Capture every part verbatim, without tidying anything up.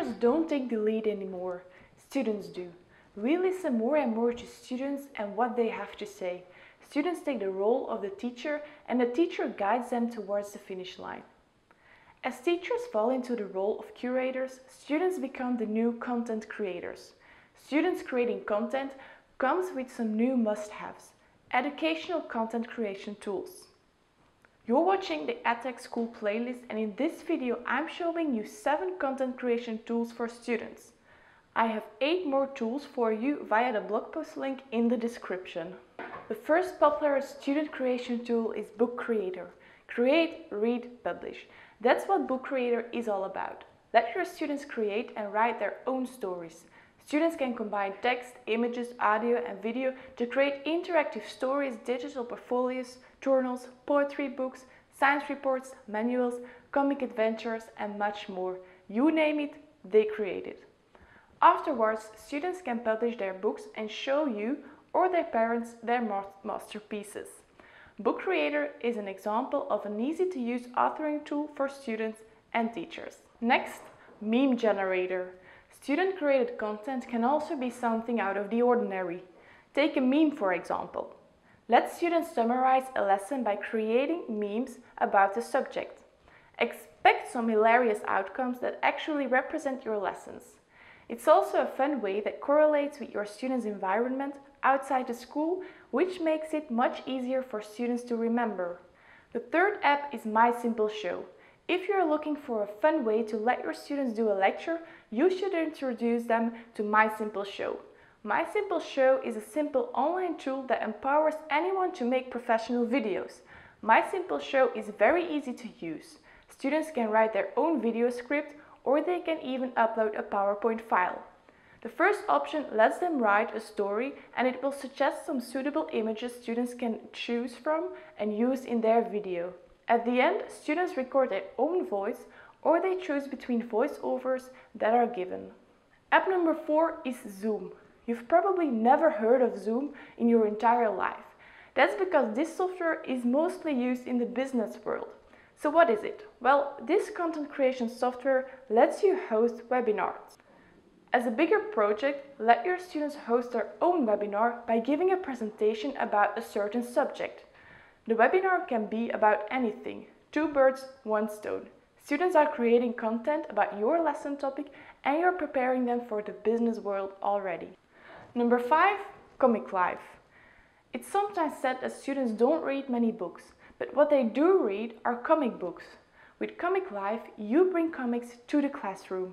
Teachers don't take the lead anymore, students do. We listen more and more to students and what they have to say. Students take the role of the teacher and the teacher guides them towards the finish line. As teachers fall into the role of curators, students become the new content creators. Students creating content comes with some new must-haves, educational content creation tools. You're watching the EdTech School playlist, and in this video I'm showing you seven content creation tools for students. I have eight more tools for you via the blog post link in the description. The first popular student creation tool is Book Creator. Create, read, publish. That's what Book Creator is all about. Let your students create and write their own stories. Students can combine text, images, audio and video to create interactive stories, digital portfolios, journals, poetry books, science reports, manuals, comic adventures and much more. You name it, they create it. Afterwards, students can publish their books and show you or their parents their masterpieces. Book Creator is an example of an easy-to-use authoring tool for students and teachers. Next, Meme Generator. Student-created content can also be something out of the ordinary. Take a meme, for example. Let students summarize a lesson by creating memes about the subject. Expect some hilarious outcomes that actually represent your lessons. It's also a fun way that correlates with your students' environment outside the school, which makes it much easier for students to remember. The third app is My Simple Show. If you're looking for a fun way to let your students do a lecture, you should introduce them to My Simple Show. My Simple Show is a simple online tool that empowers anyone to make professional videos. My Simple Show is very easy to use. Students can write their own video script or they can even upload a PowerPoint file. The first option lets them write a story and it will suggest some suitable images students can choose from and use in their video. At the end, students record their own voice or they choose between voiceovers that are given. App number four is Zoom. You've probably never heard of Zoom in your entire life. That's because this software is mostly used in the business world. So what is it? Well, this content creation software lets you host webinars. As a bigger project, let your students host their own webinar by giving a presentation about a certain subject. The webinar can be about anything. Two birds, one stone. Students are creating content about your lesson topic and you're preparing them for the business world already. Number five, Comic Live. It's sometimes said that students don't read many books, but what they do read are comic books. With Comic Live, you bring comics to the classroom.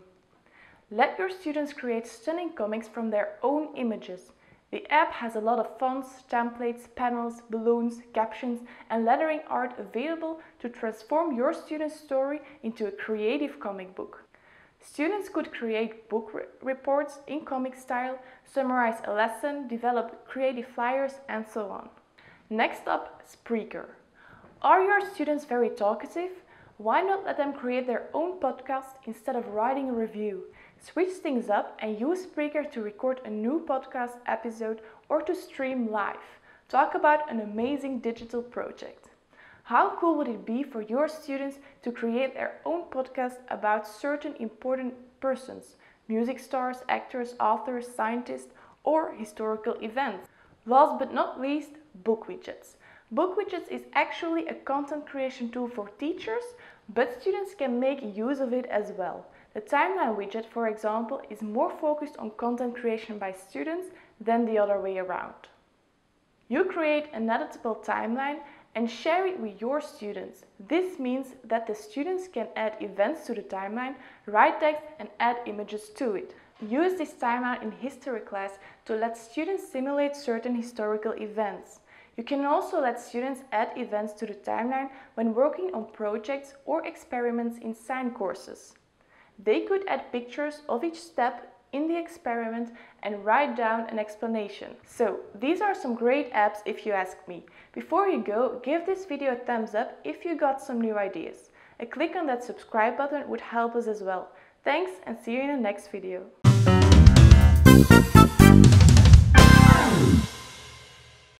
Let your students create stunning comics from their own images. The app has a lot of fonts, templates, panels, balloons, captions and lettering art available to transform your student's story into a creative comic book. Students could create book re reports in comic style, summarize a lesson, develop creative flyers and so on. Next up, Spreaker. Are your students very talkative? Why not let them create their own podcast instead of writing a review? Switch things up and use Spreaker to record a new podcast episode or to stream live. Talk about an amazing digital project. How cool would it be for your students to create their own podcast about certain important persons, music stars, actors, authors, scientists, or historical events? Last but not least, BookWidgets. BookWidgets is actually a content creation tool for teachers, but students can make use of it as well. The timeline widget, for example, is more focused on content creation by students than the other way around. You create an editable timeline and share it with your students. This means that the students can add events to the timeline, write text and add images to it. Use this timeline in history class to let students simulate certain historical events. You can also let students add events to the timeline when working on projects or experiments in science courses. They could add pictures of each step in the experiment and write down an explanation. So, these are some great apps if you ask me. Before you go, give this video a thumbs up if you got some new ideas. A click on that subscribe button would help us as well. Thanks and see you in the next video.